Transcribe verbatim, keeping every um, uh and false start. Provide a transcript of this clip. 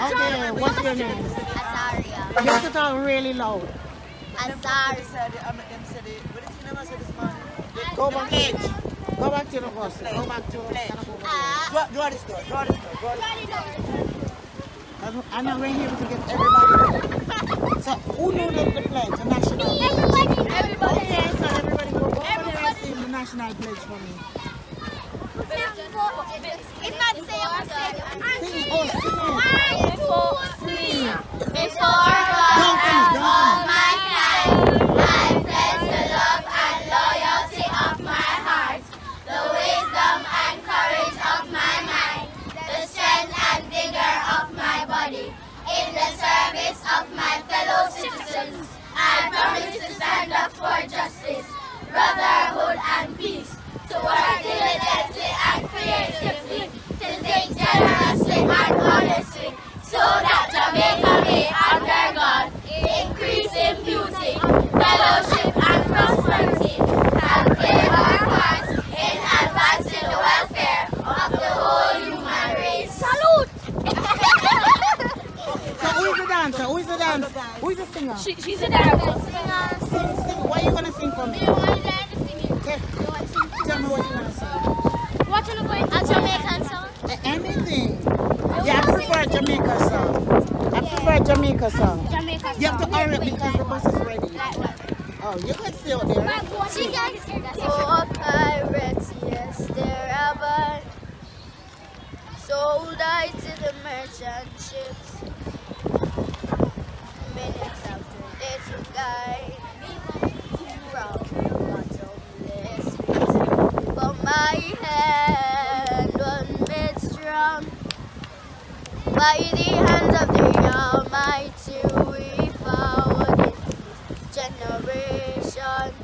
Okay, what's your name? Azaria. You have to talk really loud. Azaria. Go back. Go back to the bus. Go back to the Uh, Draw this door. Draw this door. Draw this door. I'm not right here to get everybody ready. So, who knew the, the pledge, the national pledge? Everybody. Everybody. Okay, so everybody go over there and sing the national pledge for me. If not say, I'm saying. Sing it. Oh, sing it. One, two, three. Before Don't God come, and don't all come. mankind, I pledge the love and loyalty of my heart, the wisdom and courage of my mind, the strength and vigor of my body, in the service of my fellow citizens. I promise to stand up for justice, brotherhood and peace, to work diligently and creatively, to think generously and honestly, so that Jamaica may, under God, increase in beauty, fellowship and prosperity, and play our part in advancing the welfare of the whole human race. Salute! So, who is the dancer? Who is the dancer? Who is the singer? She, she's a dancer. Sing, sing. What are you going to sing for me? Okay. Tell me what you're going to sing. What you going to A Jamaican song? A- Anything. Yeah, I prefer Jamaica song. I prefer Jamaica song. Jamaica song. You have to hurry up because the bus is ready. Oh, you can stay out there. She can. Oh, pirates, yes, they're about. Sold I to the merchant ships. Minutes after they took I from the bottomless pit. But my hand was made strong by the hands of the Almighty. We forward in generation.